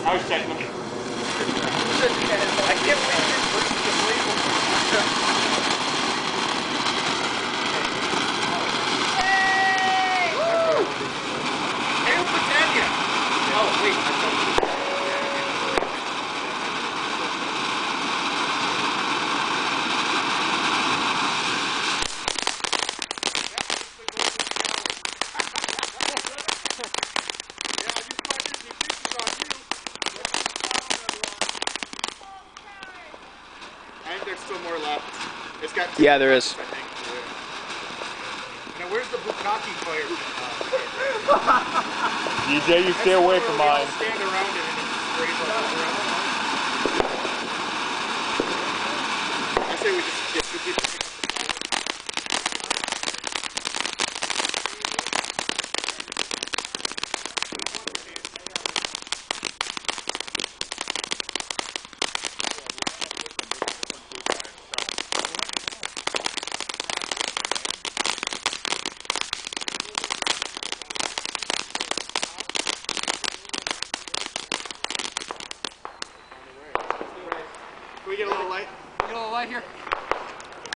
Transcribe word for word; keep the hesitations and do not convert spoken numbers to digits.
I was checking them. I can't wait for the label. Hey! Woo! Hail Britannia! Oh, wait. I thought And there's still more left. It's got yeah, there is. I think. Now, where's the bukkake fire? D J, you stay away from mine. Stand around it and it sprays all around. I say we just get two people. Can we get a little light? Get a little light here.